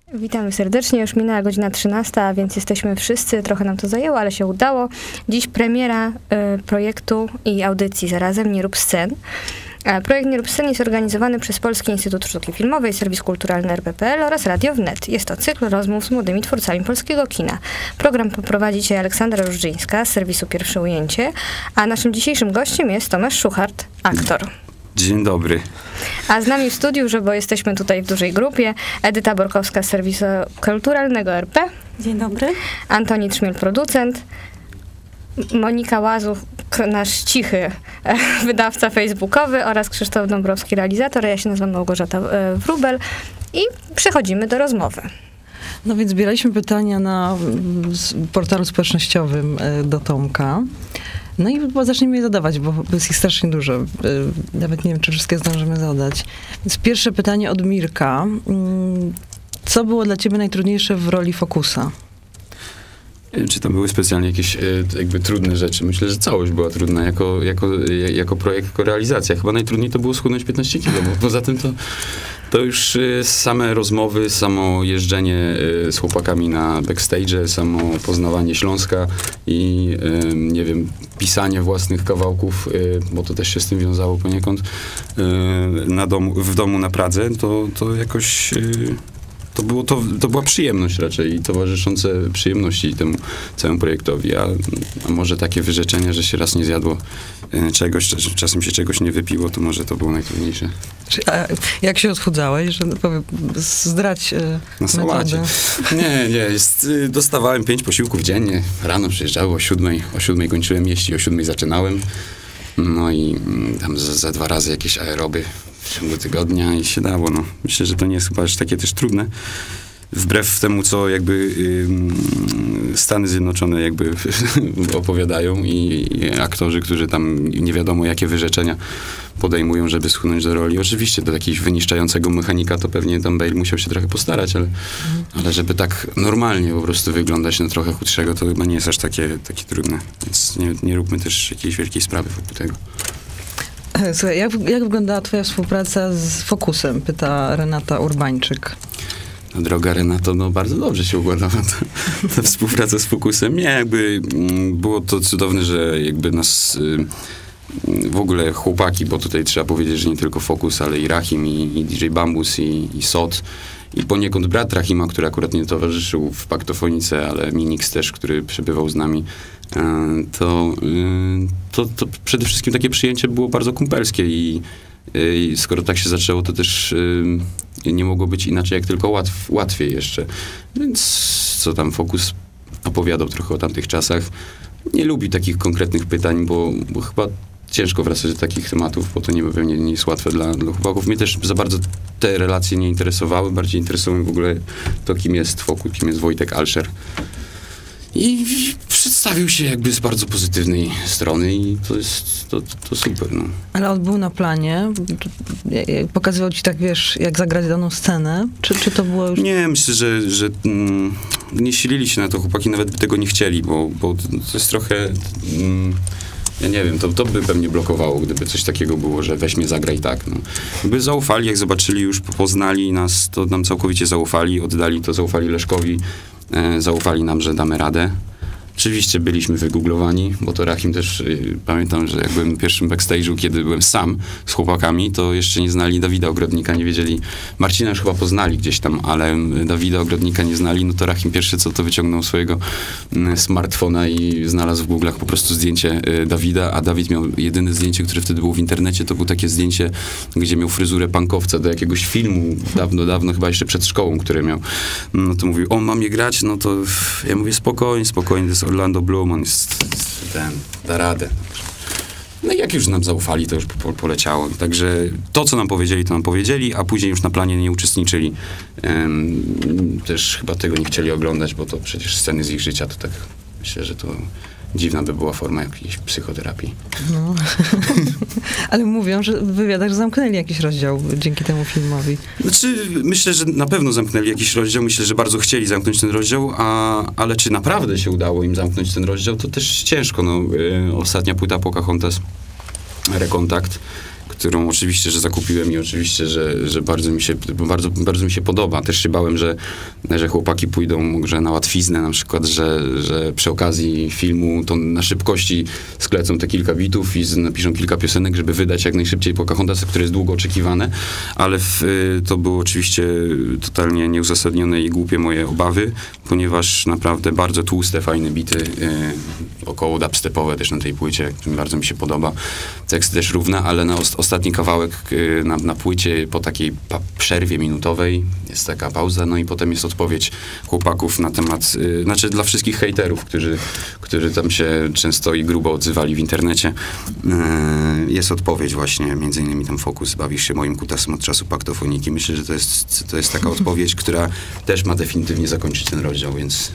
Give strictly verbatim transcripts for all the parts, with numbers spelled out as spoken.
Witamy serdecznie, już minęła godzina trzynasta, więc jesteśmy wszyscy, trochę nam to zajęło, ale się udało. Dziś premiera y, projektu i audycji zarazem Nie rób scen. Projekt Nie rób scen jest organizowany przez Polski Instytut Sztuki Filmowej, Serwis Kulturalny R P P L oraz Radio Wnet. Jest to cykl rozmów z młodymi twórcami polskiego kina. Program poprowadzi dzisiaj Aleksandra Różdżyńska z serwisu Pierwsze Ujęcie, a naszym dzisiejszym gościem jest Tomasz Szuchart, aktor. Dzień dobry. A z nami w studiu, że bo jesteśmy tutaj w dużej grupie, Edyta Borkowska z Serwisu Kulturalnego R P. Dzień dobry. Antoni Trzmiel, producent. Monika Łazów, nasz cichy wydawca facebookowy oraz Krzysztof Dąbrowski, realizator. Ja się nazywam Małgorzata Wróbel i przechodzimy do rozmowy. No więc zbieraliśmy pytania na portalu społecznościowym do Tomka. No i zacznijmy je zadawać, bo jest ich strasznie dużo. Nawet nie wiem, czy wszystkie zdążymy zadać. Więc pierwsze pytanie od Mirka. Co było dla ciebie najtrudniejsze w roli Fokusa? Czy tam były specjalnie jakieś jakby trudne rzeczy? Myślę, że całość była trudna jako, jako, jako projekt, jako realizacja. Chyba najtrudniej to było schudnąć piętnaście kilo, bo poza tym to, to już same rozmowy, samo jeżdżenie z chłopakami na backstage, samo poznawanie Śląska i nie wiem, pisanie własnych kawałków, bo to też się z tym wiązało poniekąd, na domu, w domu na Pradze, to, to jakoś... To, było, to, to była przyjemność raczej i towarzyszące przyjemności temu całemu projektowi, a, a może takie wyrzeczenie, że się raz nie zjadło czegoś, czasem się czegoś nie wypiło, to może to było najtrudniejsze. A jak się odchudzałeś? Że powiem, zdrać Na sałacie. Nie, nie, jest, dostawałem pięć posiłków dziennie, rano przyjeżdżały o siódmej, o siódmej kończyłem jeść i o siódmej zaczynałem. No i tam za, za dwa razy jakieś aeroby w ciągu tygodnia i się dało. No. Myślę, że to nie jest chyba aż takie też trudne. Wbrew temu, co jakby y, Stany Zjednoczone jakby opowiadają i, i aktorzy, którzy tam nie wiadomo jakie wyrzeczenia podejmują, żeby schudnąć do roli. Oczywiście do jakiegoś wyniszczającego mechanika to pewnie tam Bale musiał się trochę postarać, ale, mm. ale żeby tak normalnie po prostu wyglądać na trochę chudszego, to chyba nie jest aż takie, takie trudne. Więc nie, nie róbmy też jakiejś wielkiej sprawy wokół tego. Słuchaj, jak, jak wyglądała twoja współpraca z Fokusem? Pyta Renata Urbańczyk. No, droga Renato, no bardzo dobrze się układała ta, ta współpraca z Fokusem. Nie, jakby m, było to cudowne, że jakby nas y, w ogóle chłopaki, bo tutaj trzeba powiedzieć, że nie tylko Fokus, ale i Rahim, i, i D J Bambus, i, i Sot, i poniekąd brat Rahima, który akurat nie towarzyszył w Paktofonice, ale Minix też, który przebywał z nami, y, to, y, to, to przede wszystkim takie przyjęcie było bardzo kumpelskie i I skoro tak się zaczęło, to też y, nie mogło być inaczej, jak tylko łatw, łatwiej jeszcze. Więc co tam, Fokus opowiadał trochę o tamtych czasach. Nie lubi takich konkretnych pytań, bo, bo chyba ciężko wracać do takich tematów, bo to nie, pewnie nie jest łatwe dla, dla chłopaków. Mnie też za bardzo te relacje nie interesowały. Bardziej interesowały w ogóle to, kim jest Fokus, kim jest Wojtek Alszer. I przedstawił się jakby z bardzo pozytywnej strony i to jest, to, to super, no. Ale on był na planie, pokazywał ci tak, wiesz, jak zagrać daną scenę, czy, czy to było już... Nie, myślę, że, że mm, nie silili się na to, chłopaki nawet by tego nie chcieli, bo, bo to jest trochę... Mm, ja nie wiem, to, to by pewnie blokowało, gdyby coś takiego było, że weź mnie, zagraj tak. No. Gdyby zaufali, jak zobaczyli, już poznali nas, to nam całkowicie zaufali, oddali to, zaufali Leszkowi, e, zaufali nam, że damy radę. Oczywiście byliśmy wygooglowani, bo to Rahim też, y, pamiętam, że jak byłem w pierwszym backstage'u, kiedy byłem sam z chłopakami, to jeszcze nie znali Dawida Ogrodnika, nie wiedzieli, Marcina już chyba poznali gdzieś tam, ale Dawida Ogrodnika nie znali, no to Rahim pierwszy co to wyciągnął swojego y, smartfona i znalazł w Google'ach po prostu zdjęcie y, Dawida, a Dawid miał jedyne zdjęcie, które wtedy było w internecie, to było takie zdjęcie, gdzie miał fryzurę punkowca do jakiegoś filmu, dawno, dawno, chyba jeszcze przed szkołą, który miał. No to mówił, o, mam je grać, no to ja mówię, spokojnie, spokojnie, to jest Orlando Bloom, on jest ten, da radę. No i jak już nam zaufali, to już po, poleciało. Także to, co nam powiedzieli, to nam powiedzieli, a później już na planie nie uczestniczyli. Um, też chyba tego nie chcieli oglądać, bo to przecież sceny z ich życia, to tak myślę, że to dziwna by była forma jakiejś psychoterapii. No. Ale mówią, że w wywiadach zamknęli jakiś rozdział dzięki temu filmowi. Znaczy, myślę, że na pewno zamknęli jakiś rozdział. Myślę, że bardzo chcieli zamknąć ten rozdział, a, ale czy naprawdę się udało im zamknąć ten rozdział, to też ciężko. No, y, ostatnia płyta Pocahontas, Rekontakt, którą oczywiście, że zakupiłem i oczywiście, że, że bardzo mi się, bardzo, bardzo mi się podoba. Też się bałem, że, że chłopaki pójdą może na łatwiznę na przykład, że, że przy okazji filmu to na szybkości sklecą te kilka bitów i z, napiszą kilka piosenek, żeby wydać jak najszybciej Pocahontas, które jest długo oczekiwane, ale w, to było oczywiście totalnie nieuzasadnione i głupie moje obawy, ponieważ naprawdę bardzo tłuste, fajne bity, yy, około dubstepowe też na tej płycie, bardzo mi się podoba. Tekst też równa, ale na os- ostatni kawałek yy, na, na płycie po takiej pa- przerwie minutowej jest taka pauza, no i potem jest odpowiedź chłopaków na temat, yy, znaczy dla wszystkich hejterów, którzy, którzy tam się często i grubo odzywali w internecie. Yy, jest odpowiedź właśnie, między innymi tam Fokus, bawisz się moim kutasem od czasu paktofoniki. Myślę, że to jest, to jest taka odpowiedź, która też ma definitywnie zakończyć ten rozdział, więc...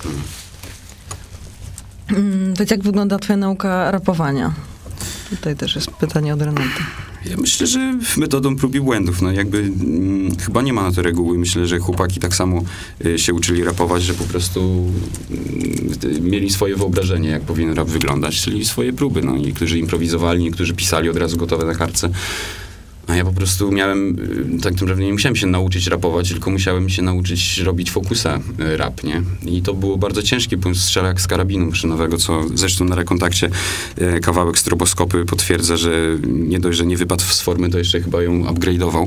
Hmm. To jak wygląda twoja nauka rapowania? Tutaj też jest pytanie od Renaty. Ja myślę, że metodą prób i błędów. No jakby mm, chyba nie ma na to reguły. Myślę, że chłopaki tak samo y, się uczyli rapować, że po prostu y, mieli swoje wyobrażenie, jak powinien rap wyglądać, czyli swoje próby. No. Niektórzy improwizowali, niektórzy pisali od razu gotowe na kartce. A ja po prostu miałem, tak naprawdę nie musiałem się nauczyć rapować, tylko musiałem się nauczyć robić fokusa rap, nie? I to było bardzo ciężkie, bo strzela jak z karabinu maszynowego, co zresztą na Rekontakcie kawałek Stroboskopy potwierdza, że nie dość, że nie wypadł z formy, to jeszcze chyba ją upgrade'ował.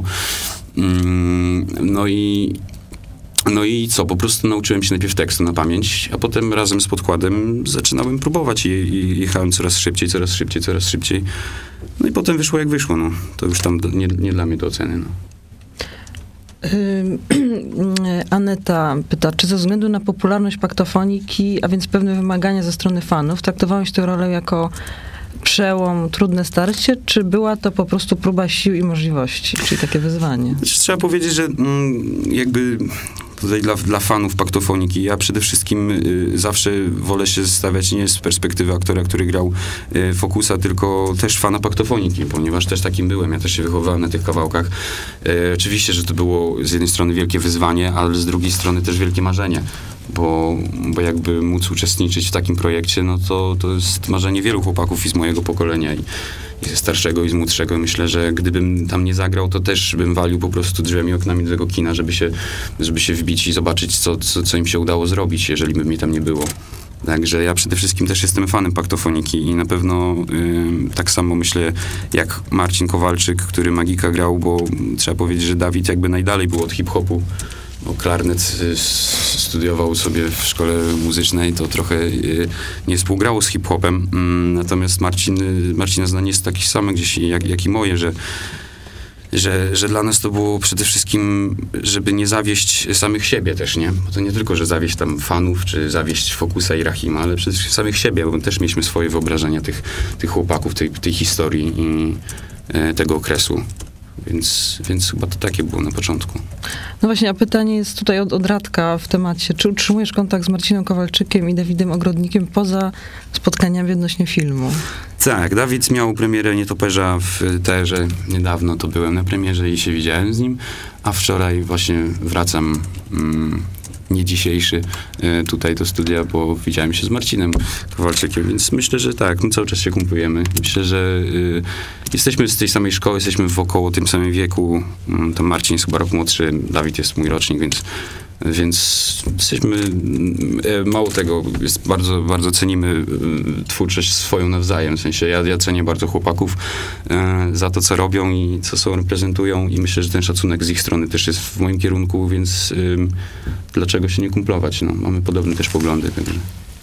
No i No i co, po prostu nauczyłem się najpierw tekstu na pamięć, a potem razem z podkładem zaczynałem próbować i, i jechałem coraz szybciej, coraz szybciej, coraz szybciej. No i potem wyszło jak wyszło, no. To już tam nie, nie dla mnie do oceny, no. Aneta pyta, czy ze względu na popularność paktofoniki, a więc pewne wymagania ze strony fanów, traktowałeś tę rolę jako przełom, trudne starcie, czy była to po prostu próba sił i możliwości, czyli takie wyzwanie? Znaczy, trzeba powiedzieć, że mm, jakby tutaj dla, dla fanów paktofoniki, ja przede wszystkim y, zawsze wolę się stawiać nie z perspektywy aktora, który grał y, Fokusa, tylko też fana paktofoniki, ponieważ też takim byłem, ja też się wychowywałem na tych kawałkach. Y, oczywiście, że to było z jednej strony wielkie wyzwanie, ale z drugiej strony też wielkie marzenie. Bo, bo jakby móc uczestniczyć w takim projekcie, no to, to jest marzenie wielu chłopaków i z mojego pokolenia, i, i ze starszego, i z młodszego. Myślę, że gdybym tam nie zagrał, to też bym walił po prostu drzwiami i oknami do tego kina, żeby się, żeby się wbić i zobaczyć, co, co, co im się udało zrobić, jeżeli by mnie tam nie było. Także ja przede wszystkim też jestem fanem paktofoniki i na pewno y, tak samo myślę jak Marcin Kowalczyk, który Magika grał, bo trzeba powiedzieć, że Dawid jakby najdalej był od hip-hopu. Bo klarnet y, studiował sobie w szkole muzycznej, to trochę y, nie współgrało z hip-hopem. Mm, natomiast Marcin, y, Marcina zdanie jest taki sam gdzieś jak, jak i moje, że, że, że dla nas to było przede wszystkim, żeby nie zawieść samych siebie też, nie? Bo to nie tylko, że zawieść tam fanów, czy zawieść Fokusa i Rahima, ale przede wszystkim samych siebie, bo też mieliśmy swoje wyobrażenia tych, tych chłopaków, tej, tej historii i y, tego okresu. Więc, więc chyba to takie było na początku. No właśnie, a pytanie jest tutaj od, od Radka w temacie. Czy utrzymujesz kontakt z Marcinem Kowalczykiem i Dawidem Ogrodnikiem poza spotkaniami odnośnie filmu? Tak, Dawid miał premierę Nietoperza w Teerze niedawno, to byłem na premierze i się widziałem z nim, a wczoraj właśnie wracam... Mm, nie dzisiejszy y, tutaj do studia, bo widziałem się z Marcinem Kowalczykiem, więc myślę, że tak, my cały czas się kumplujemy. Myślę, że y, jesteśmy z tej samej szkoły, jesteśmy w około tym samym wieku. Y, to Marcin jest chyba rok młodszy, Dawid jest mój rocznik, więc Więc jesteśmy, mało tego, jest bardzo, bardzo cenimy twórczość swoją nawzajem. W sensie ja, ja cenię bardzo chłopaków e, za to, co robią i co są, reprezentują, i myślę, że ten szacunek z ich strony też jest w moim kierunku, więc e, dlaczego się nie kumplować? No, mamy podobne też poglądy. Także.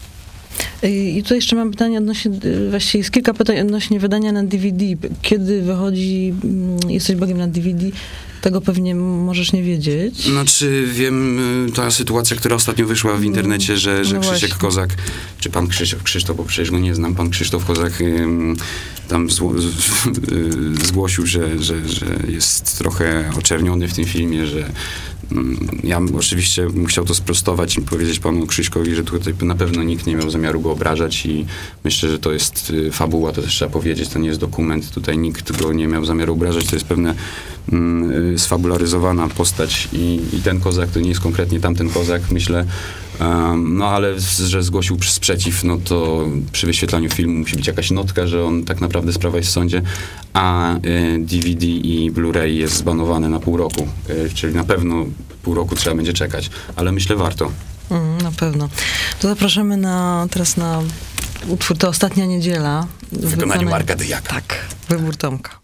I tutaj jeszcze mam pytanie odnośnie, właściwie jest kilka pytań odnośnie wydania na D V D. Kiedy wychodzi, jesteś Bogiem na D V D, tego pewnie możesz nie wiedzieć. Znaczy wiem, ta sytuacja, która ostatnio wyszła w internecie, że, że no Krzysiek właśnie. Kozak, czy pan Krzysiek, Krzysztof, bo przecież go nie znam, pan Krzysztof Kozak ym, tam zło, z, y, zgłosił, że, że, że jest trochę oczerniony w tym filmie, że ja oczywiście bym chciał to sprostować i powiedzieć panu Krzyśkowi, że tutaj na pewno nikt nie miał zamiaru go obrażać i myślę, że to jest fabuła, to też trzeba powiedzieć, to nie jest dokument, tutaj nikt go nie miał zamiaru obrażać, to jest pewna mm, sfabularyzowana postać i, i ten kozak to nie jest konkretnie tamten kozak, myślę, Um, no ale, z- że zgłosił sprzeciw, no to przy wyświetlaniu filmu musi być jakaś notka, że on tak naprawdę sprawa jest w sądzie, a y, D V D i Blu-ray jest zbanowany na pół roku, y, czyli na pewno pół roku trzeba będzie czekać, ale myślę warto. Mm, na pewno. To zapraszamy na, teraz na utwór To ostatnia niedziela. W wykonaniu Marka Dyjaka. Tak, wybór Tomka.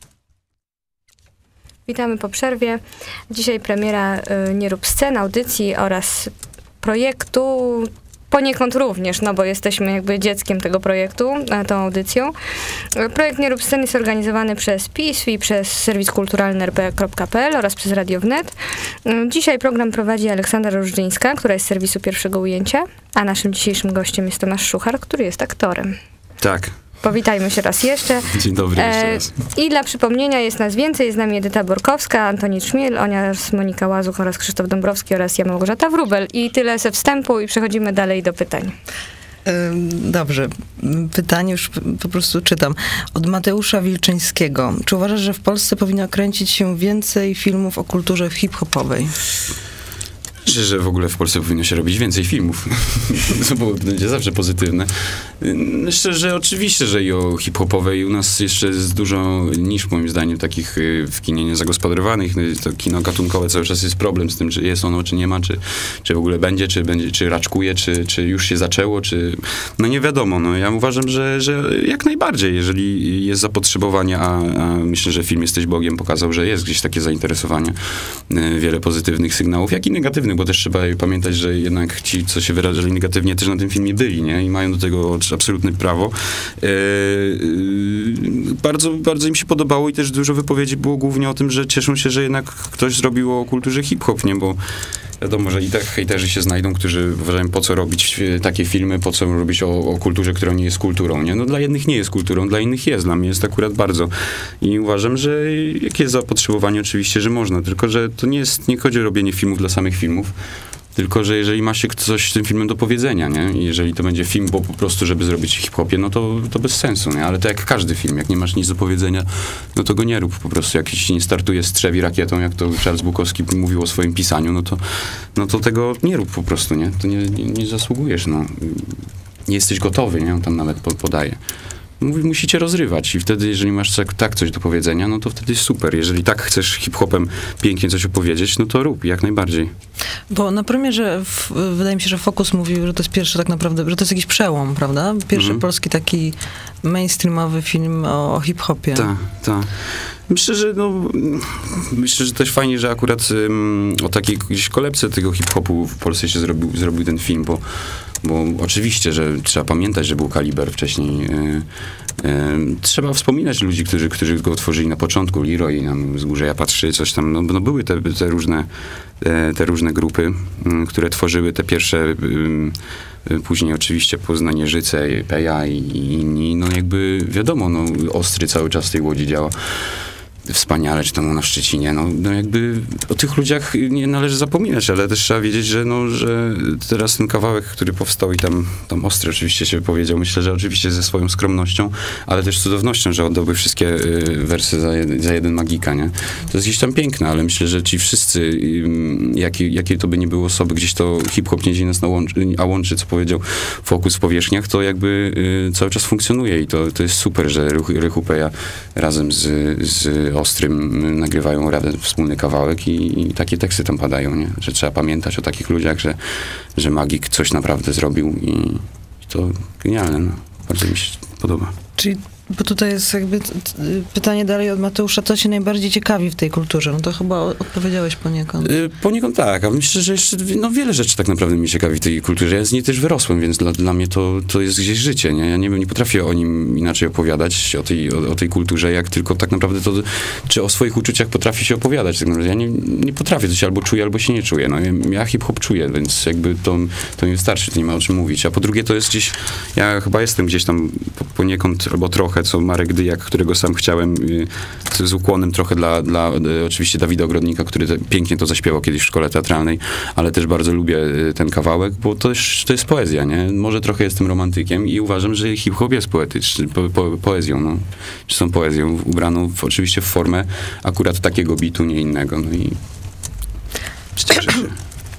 Witamy po przerwie. Dzisiaj premiera y, Nie rób scen, audycji oraz projektu, poniekąd również, no bo jesteśmy jakby dzieckiem tego projektu, e, tą audycją. E, Projekt Nie rób scen jest organizowany przez P I S i przez serwis kulturalny r p kropka p l oraz przez Radio Wnet. E, Dzisiaj program prowadzi Aleksandra Różdżyńska, która jest z serwisu Pierwszego Ujęcia, a naszym dzisiejszym gościem jest Tomasz Szuchar, który jest aktorem. Tak. Powitajmy się raz jeszcze. Dzień dobry jeszcze raz. I dla przypomnienia jest nas więcej. Jest z nami Edyta Borkowska, Antoni Trzmiel, oraz Monika Łazuch oraz Krzysztof Dąbrowski oraz ja, Małgorzata Wróbel. I tyle ze wstępu i przechodzimy dalej do pytań. Ym, Dobrze. Pytanie już p- po prostu czytam. Od Mateusza Wilczyńskiego. Czy uważasz, że w Polsce powinno kręcić się więcej filmów o kulturze hip-hopowej? Myślę, że w ogóle w Polsce powinno się robić więcej filmów, to było, będzie zawsze pozytywne. Myślę, że oczywiście, że i o hip-hopowej u nas jeszcze jest dużo niż moim zdaniem takich y, w kinie niezagospodarowanych. To kino gatunkowe cały czas jest problem z tym, czy jest ono, czy nie ma, czy, czy w ogóle będzie, czy będzie, czy raczkuje, czy, czy już się zaczęło, czy... No nie wiadomo, no ja uważam, że, że jak najbardziej, jeżeli jest zapotrzebowanie, a, a myślę, że film Jesteś Bogiem pokazał, że jest gdzieś takie zainteresowanie, y, wiele pozytywnych sygnałów, jak i negatywnych, bo też trzeba pamiętać, że jednak ci, co się wyrażali negatywnie, też na tym filmie byli, nie? I mają do tego absolutne prawo. E, e, bardzo, bardzo im się podobało i też dużo wypowiedzi było głównie o tym, że cieszą się, że jednak ktoś zrobił o kulturze hip-hop, nie? Bo wiadomo, że i tak hejterzy się znajdą, którzy uważają, po co robić takie filmy, po co robić o, o kulturze, która nie jest kulturą, nie? No dla jednych nie jest kulturą, dla innych jest, dla mnie jest akurat bardzo. I uważam, że jakie jest zapotrzebowanie, oczywiście, że można, tylko że to nie jest, nie chodzi o robienie filmów dla samych filmów, tylko że jeżeli ma się coś z tym filmem do powiedzenia, nie? I jeżeli to będzie film, bo po prostu, żeby zrobić hip-hopie, no to, to bez sensu, nie? Ale to jak każdy film, jak nie masz nic do powiedzenia, no to go nie rób po prostu. Jak ci nie startuje strzewi rakietą, jak to Charles Bukowski mówił o swoim pisaniu, no to, no to tego nie rób po prostu, nie? To nie, nie, nie zasługujesz, no. Nie jesteś gotowy, nie? On tam nawet podaje. Mówi, musicie rozrywać i wtedy, jeżeli masz tak, tak coś do powiedzenia, no to wtedy jest super. Jeżeli tak chcesz hip-hopem pięknie coś opowiedzieć, no to rób, jak najbardziej. Bo na premierze w, wydaje mi się, że Focus mówił, że to jest pierwszy tak naprawdę, że to jest jakiś przełom, prawda? Pierwszy Mhm. polski taki mainstreamowy film o, o hip-hopie. Tak, tak. Myślę, że no, myślę, że też fajnie, że akurat um, o takiej gdzieś kolebce tego hip-hopu w Polsce się zrobił, zrobił ten film, bo, bo oczywiście, że trzeba pamiętać, że był Kaliber wcześniej. Y, y, trzeba wspominać ludzi, którzy, którzy go tworzyli na początku, Leroy, nam z Górze Ja Patrzy, coś tam, no, no były te, te różne te, te różne grupy, y, które tworzyły te pierwsze y, później oczywiście Poznanierzyce, Peja i, i inni, no jakby wiadomo, no Ostry cały czas w tej Łodzi działa wspaniale, czy tam na Szczecinie, no, no jakby o tych ludziach nie należy zapominać, ale też trzeba wiedzieć, że no, że teraz ten kawałek, który powstał i tam, tam Ostry oczywiście się wypowiedział, myślę, że oczywiście ze swoją skromnością, ale też cudownością, że oddałby wszystkie y, wersy za, jed, za jeden Magika, nie? To jest gdzieś tam piękne, ale myślę, że ci wszyscy, y, jakie, jakie to by nie były osoby, gdzieś to hip-hop nie dzieli nas na łączy, a łączy, co powiedział Focus w powierzchniach, to jakby y, cały czas funkcjonuje i to, to jest super, że Rychu Peja razem z, z Ostrym nagrywają razem wspólny kawałek i, i takie teksty tam padają, nie? Że trzeba pamiętać o takich ludziach, że, że Magik coś naprawdę zrobił i, i to genialne, no. Bardzo mi się podoba. Czyli, bo tutaj jest jakby t- t- pytanie dalej od Mateusza, co cię najbardziej ciekawi w tej kulturze? No to chyba odpowiedziałeś poniekąd. Y, poniekąd tak, a myślę, że jeszcze no, wiele rzeczy tak naprawdę mnie ciekawi w tej kulturze. Ja z niej też wyrosłem, więc dla, dla mnie to, to jest gdzieś życie, nie? Ja nie, nie potrafię o nim inaczej opowiadać, o tej, o, o tej kulturze, jak tylko tak naprawdę to, czy o swoich uczuciach potrafię się opowiadać. Tak naprawdę. Ja nie, nie potrafię, to się albo czuję, albo się nie czuję. No, ja, ja hip-hop czuję, więc jakby to, to mi wystarczy, to nie ma o czym mówić. A po drugie to jest gdzieś, ja chyba jestem gdzieś tam poniekąd, albo trochę, co Marek Dyjak, którego sam chciałem, z ukłonem trochę dla, dla oczywiście Dawida Ogrodnika, który te, pięknie to zaśpiewał kiedyś w szkole teatralnej, ale też bardzo lubię ten kawałek, bo to, już, to jest poezja, nie? Może trochę jestem romantykiem i uważam, że hip-hop jest poetyczny, po, po, poezją, no. Czy są poezją ubraną w, oczywiście w formę akurat takiego bitu, nie innego, no i cieszę się.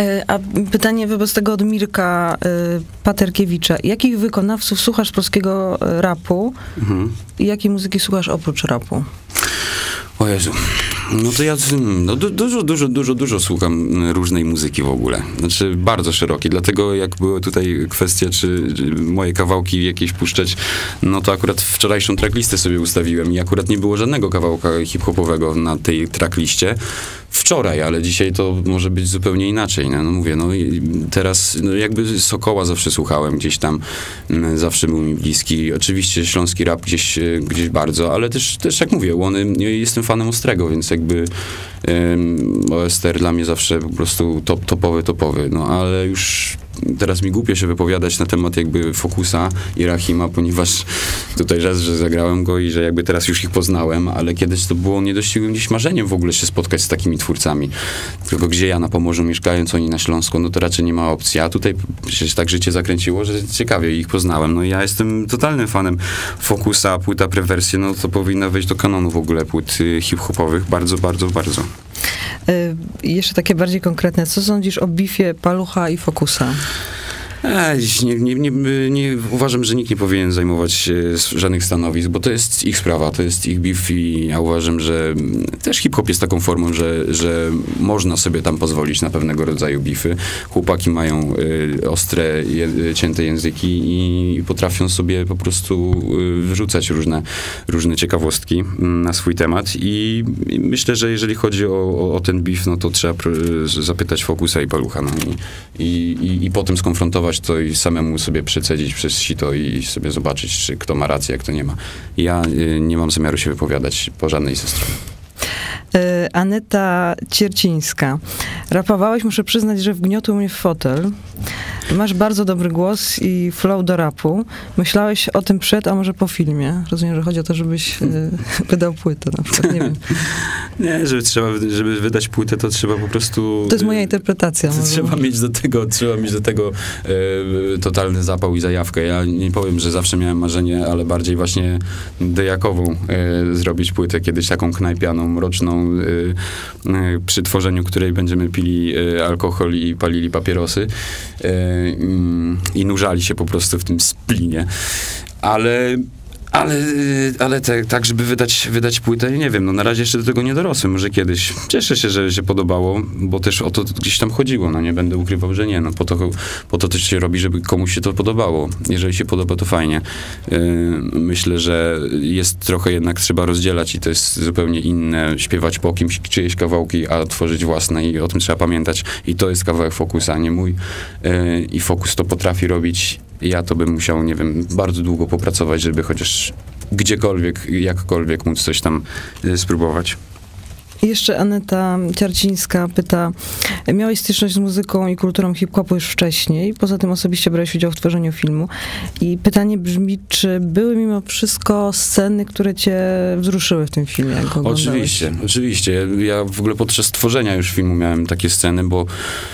A pytanie wobec tego od Mirka Paterkiewicza. Jakich wykonawców słuchasz z polskiego rapu mhm. i jakiej muzyki słuchasz oprócz rapu? O Jezu. No to ja no, du, dużo, dużo, dużo, dużo słucham różnej muzyki w ogóle. Znaczy bardzo szerokiej. Dlatego jak były tutaj kwestie, czy, czy moje kawałki jakieś puszczać, no to akurat wczorajszą tracklistę sobie ustawiłem i akurat nie było żadnego kawałka hip-hopowego na tej trackliście. Wczoraj, ale dzisiaj to może być zupełnie inaczej. No, no mówię, no i teraz no jakby Sokoła zawsze słuchałem gdzieś tam, m, zawsze był mi bliski. Oczywiście śląski rap gdzieś, gdzieś bardzo, ale też, też jak mówię, Łony, jestem fanem Ostrego, więc jakby um, O S T R dla mnie zawsze po prostu top, topowy, topowy. No ale już teraz mi głupio się wypowiadać na temat jakby Fokusa i Rahima, ponieważ tutaj raz, że zagrałem go i że jakby teraz już ich poznałem, ale kiedyś to było niedościgłym gdzieś marzeniem w ogóle się spotkać z takimi twórcami. Tylko gdzie ja na Pomorzu mieszkając, oni na Śląsku, no to raczej nie ma opcji. A tutaj przecież tak życie zakręciło, że ciekawie ich poznałem. No i ja jestem totalnym fanem Fokusa, płyta Prewersje, no to powinna wejść do kanonu w ogóle płyt hip-hopowych. Bardzo, bardzo, bardzo. I jeszcze takie bardziej konkretne. Co sądzisz o bifie Palucha i Fokusa? Ech, nie, nie, nie, nie, uważam, że nikt nie powinien zajmować się żadnych stanowisk, bo to jest ich sprawa, to jest ich beef i ja uważam, że też hip-hop jest taką formą, że, że można sobie tam pozwolić na pewnego rodzaju beefy. Chłopaki mają y, ostre, je, cięte języki i, i potrafią sobie po prostu y, wrzucać różne, różne ciekawostki y, na swój temat i, i myślę, że jeżeli chodzi o, o, o ten beef, no to trzeba pr- zapytać Fokusa i Palucha, no i, i, i, i potem skonfrontować to i samemu sobie przecedzić przez sito i sobie zobaczyć, czy kto ma rację, jak to nie ma. Ja y, nie mam zamiaru się wypowiadać po żadnej ze stron. Aneta Ciercińska. Rapowałeś, muszę przyznać, że wgniotł mnie w fotel. Masz bardzo dobry głos i flow do rapu. Myślałeś o tym przed, a może po filmie? Rozumiem, że chodzi o to, żebyś y, wydał płytę na przykład, nie wiem. Nie, żeby, trzeba, żeby wydać płytę, to trzeba po prostu... To jest moja interpretacja. To trzeba mieć do tego, trzeba mieć do tego e, totalny zapał i zajawkę. Ja nie powiem, że zawsze miałem marzenie, ale bardziej właśnie dejakową e, zrobić płytę, kiedyś taką knajpianą, mroczną, e, e, przy tworzeniu której będziemy pili e, alkohol i palili papierosy e, i nurzali się po prostu w tym splinie. Ale... Ale, ale te, tak, żeby wydać, wydać płytę, nie wiem, no na razie jeszcze do tego nie dorosłem, może kiedyś. Cieszę się, że się podobało, bo też o to gdzieś tam chodziło, no nie będę ukrywał, że nie, no po to, po to też się robi, żeby komuś się to podobało. Jeżeli się podoba, to fajnie. Yy, myślę, że jest trochę jednak trzeba rozdzielać i to jest zupełnie inne śpiewać po kimś czyjeś kawałki, a tworzyć własne i o tym trzeba pamiętać. I to jest kawałek Fokusa, nie mój. Yy, I Fokus to potrafi robić. Ja to bym musiał, nie wiem, bardzo długo popracować, żeby chociaż gdziekolwiek, jakkolwiek móc coś tam y, spróbować. I jeszcze Aneta Ciarcińska pyta, miałeś styczność z muzyką i kulturą hip-hopu już wcześniej, poza tym osobiście brałeś udział w tworzeniu filmu. I pytanie brzmi, czy były mimo wszystko sceny, które cię wzruszyły w tym filmie? Jak go oczywiście, oczywiście. Ja w ogóle podczas tworzenia już filmu miałem takie sceny, bo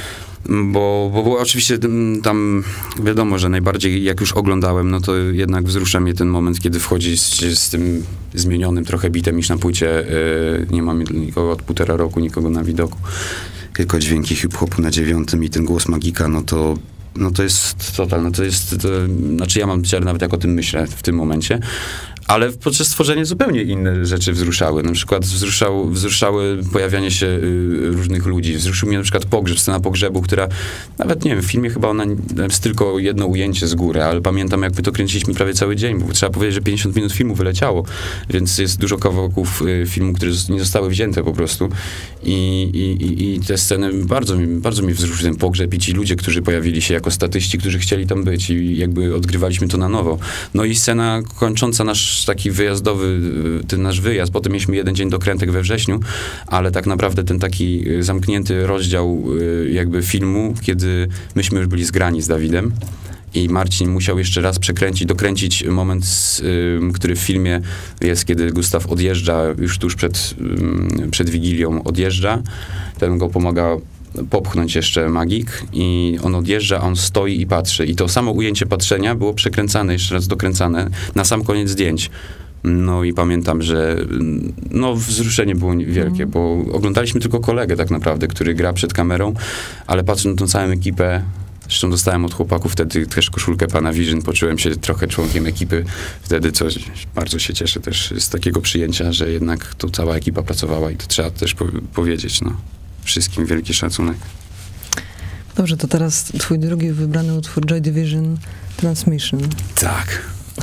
Bo, bo, bo oczywiście tam wiadomo, że najbardziej jak już oglądałem, no to jednak wzrusza mnie ten moment, kiedy wchodzi z, z tym zmienionym trochę bitem niż na płycie. Yy, nie mam nikogo od półtora roku, nikogo na widoku. Tylko dźwięki hip-hopu na dziewiątym i ten głos Magika, no to no to jest total, no to jest, to, znaczy ja mam ciar nawet jak o tym myślę w tym momencie. Ale podczas tworzenia zupełnie inne rzeczy wzruszały. Na przykład wzruszał, wzruszały pojawianie się y, różnych ludzi. Wzruszył mnie na przykład pogrzeb, scena pogrzebu, która nawet, nie wiem, w filmie chyba ona jest tylko jedno ujęcie z góry, ale pamiętam, jakby to kręciliśmy prawie cały dzień, bo trzeba powiedzieć, że pięćdziesiąt minut filmu wyleciało, więc jest dużo kawałków y, filmu, które nie zostały wzięte po prostu. I, i, i te sceny bardzo mi, bardzo mi wzruszył ten pogrzeb i ci ludzie, którzy pojawili się jako statyści, którzy chcieli tam być i jakby odgrywaliśmy to na nowo. No i scena kończąca nasz taki wyjazdowy, ten nasz wyjazd, potem mieliśmy jeden dzień dokrętek we wrześniu, ale tak naprawdę ten taki zamknięty rozdział jakby filmu, kiedy myśmy już byli zgrani z Dawidem i Marcin musiał jeszcze raz przekręcić, dokręcić moment, który w filmie jest, kiedy Gustaw odjeżdża, już tuż przed, przed Wigilią odjeżdża, ten go pomaga popchnąć jeszcze Magik i on odjeżdża, a on stoi i patrzy. I to samo ujęcie patrzenia było przekręcane, jeszcze raz dokręcane na sam koniec zdjęć. No i pamiętam, że no, wzruszenie było wielkie, mm. bo oglądaliśmy tylko kolegę tak naprawdę, który gra przed kamerą, ale patrząc na tą całą ekipę, zresztą dostałem od chłopaków wtedy też koszulkę Panavision, poczułem się trochę członkiem ekipy wtedy, co bardzo się cieszę też z takiego przyjęcia, że jednak tu cała ekipa pracowała i to trzeba też po powiedzieć, no. Wszystkim wielki szacunek. Dobrze, to teraz twój drugi wybrany utwór, Joy Division, Transmission. Tak.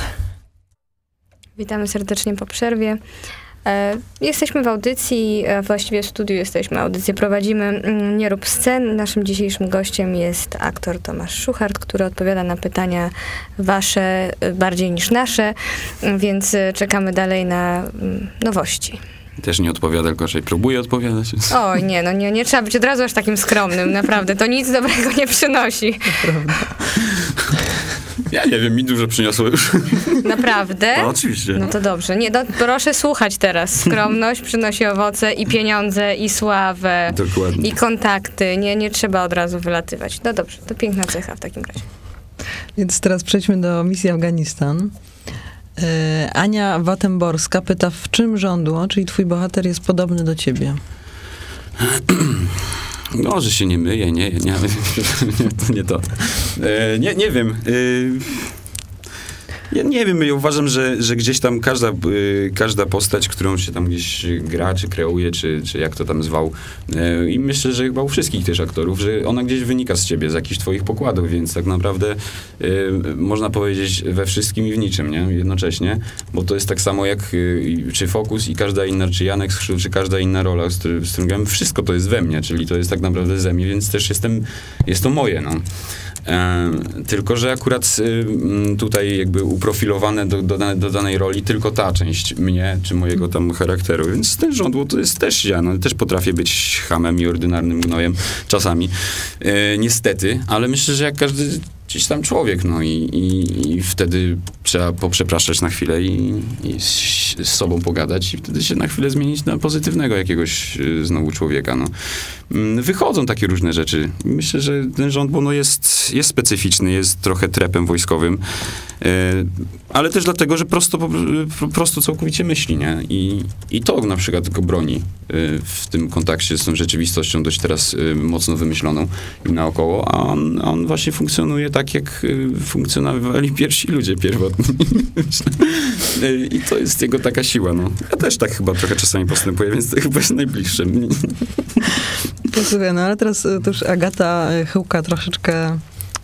Witamy serdecznie po przerwie. E, jesteśmy w audycji, a właściwie w studiu jesteśmy, audycję prowadzimy Nie rób scen. Naszym dzisiejszym gościem jest aktor Tomasz Szuchart, który odpowiada na pytania wasze bardziej niż nasze, więc czekamy dalej na mm, nowości. Też nie odpowiada, tylko raczej próbuje odpowiadać. Oj, nie, no nie, nie trzeba być od razu aż takim skromnym, naprawdę. To nic dobrego nie przynosi. Prawda. Ja nie wiem, mi dużo przyniosło już. Naprawdę? No, oczywiście. No to dobrze. Nie, no, proszę słuchać teraz. Skromność przynosi owoce i pieniądze, i sławę. Dokładnie. I kontakty. Nie, nie trzeba od razu wylatywać. No dobrze, to piękna cecha w takim razie. Więc teraz przejdźmy do misji Afganistan. Yy, Ania Watemborska pyta, w czym żądło, czyli twój bohater jest podobny do ciebie? No, że się nie myje, nie, nie, nie to nie to. E, nie, nie wiem. E, ja nie wiem, ja uważam, że, że gdzieś tam każda, y, każda postać, którą się tam gdzieś gra, czy kreuje, czy, czy jak to tam zwał, y, i myślę, że chyba u wszystkich też aktorów, że ona gdzieś wynika z ciebie, z jakichś twoich pokładów, więc tak naprawdę y, można powiedzieć we wszystkim i w niczym, nie? Jednocześnie, bo to jest tak samo jak y, czy Fokus i każda inna, czy Janek z Chrztu, czy każda inna rola, z, z którą grałem, wszystko to jest we mnie, czyli to jest tak naprawdę ze mnie, więc też jestem, jest to moje, no. E, tylko, że akurat y, tutaj jakby uprofilowane do, do, do danej roli tylko ta część mnie, czy mojego tam charakteru, więc ten żądło to jest też ja, no, też potrafię być chamem i ordynarnym gnojem czasami, e, niestety, ale myślę, że jak każdy gdzieś tam człowiek, no i, i, i wtedy trzeba poprzepraszać na chwilę i, i z, z sobą pogadać i wtedy się na chwilę zmienić na pozytywnego jakiegoś y, znowu człowieka, no. Wychodzą takie różne rzeczy. Myślę, że ten rząd, bo no jest, jest specyficzny, jest trochę trepem wojskowym, y, ale też dlatego, że prosto, po, prosto całkowicie myśli, nie? I, i to na przykład go broni y, w tym kontakcie z tą rzeczywistością dość teraz y, mocno wymyśloną i naokoło, a on, on właśnie funkcjonuje tak, jak y, funkcjonowali pierwsi ludzie pierwotni. y, I to jest jego taka siła, no. Ja też tak chyba trochę czasami postępuję, więc to chyba jest najbliższe. Posłuchaj, no ale teraz to już Agata Chyłka troszeczkę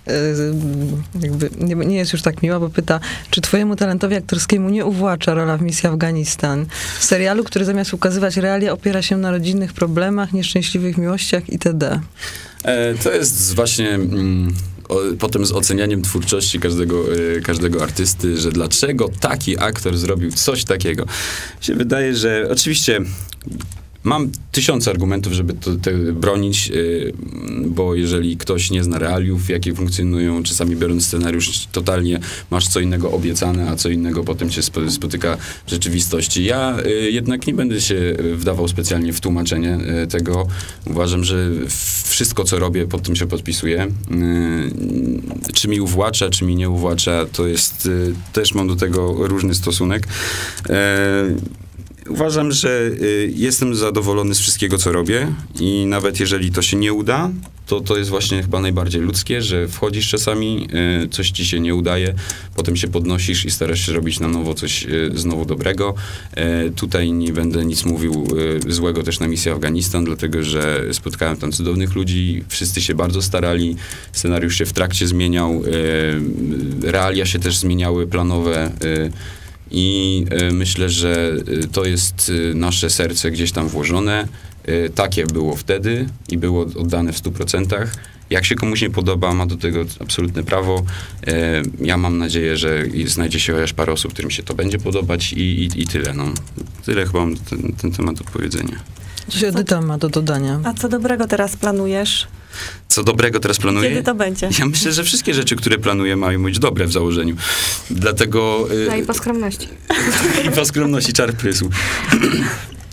jakby nie, nie jest już tak miła, bo pyta, czy twojemu talentowi aktorskiemu nie uwłacza rola w misji Afganistan? W serialu, który zamiast ukazywać realia, opiera się na rodzinnych problemach, nieszczęśliwych miłościach itd. E, to jest właśnie... Mm, o, potem z ocenianiem twórczości każdego, y, każdego artysty, że dlaczego taki aktor zrobił coś takiego. Mi się wydaje, że oczywiście mam tysiące argumentów, żeby to, to bronić, yy, bo jeżeli ktoś nie zna realiów, jakie funkcjonują, czasami biorąc scenariusz, totalnie masz co innego obiecane, a co innego potem cię spotyka w rzeczywistości. Ja yy, jednak nie będę się wdawał specjalnie w tłumaczenie yy, tego. Uważam, że wszystko, co robię, pod tym się podpisuję. Yy, czy mi uwłacza, czy mi nie uwłacza, to jest, yy, też mam do tego różny stosunek. Yy, Uważam, że y, jestem zadowolony z wszystkiego, co robię i nawet jeżeli to się nie uda, to to jest właśnie chyba najbardziej ludzkie, że wchodzisz czasami, y, coś ci się nie udaje, potem się podnosisz i starasz się robić na nowo coś y, znowu dobrego. Y, tutaj nie będę nic mówił y, złego też na misji Afganistan, dlatego że spotkałem tam cudownych ludzi, wszyscy się bardzo starali, scenariusz się w trakcie zmieniał, y, realia się też zmieniały, planowe, y, I y, myślę, że y, to jest y, nasze serce gdzieś tam włożone. Y, takie było wtedy i było oddane w stu procentach. Jak się komuś nie podoba, ma do tego absolutne prawo. Y, ja mam nadzieję, że znajdzie się chociaż parę osób, którym się to będzie podobać i, i, i tyle. No. Tyle chyba mam ten, ten temat do powiedzenia. Coś Edyta ma do dodania. A co dobrego teraz planujesz? Co dobrego teraz planuję? Kiedy to będzie? Ja myślę, że wszystkie rzeczy, które planuję, mają być dobre w założeniu. Dlatego... No i po skromności. I po skromności czar prysł.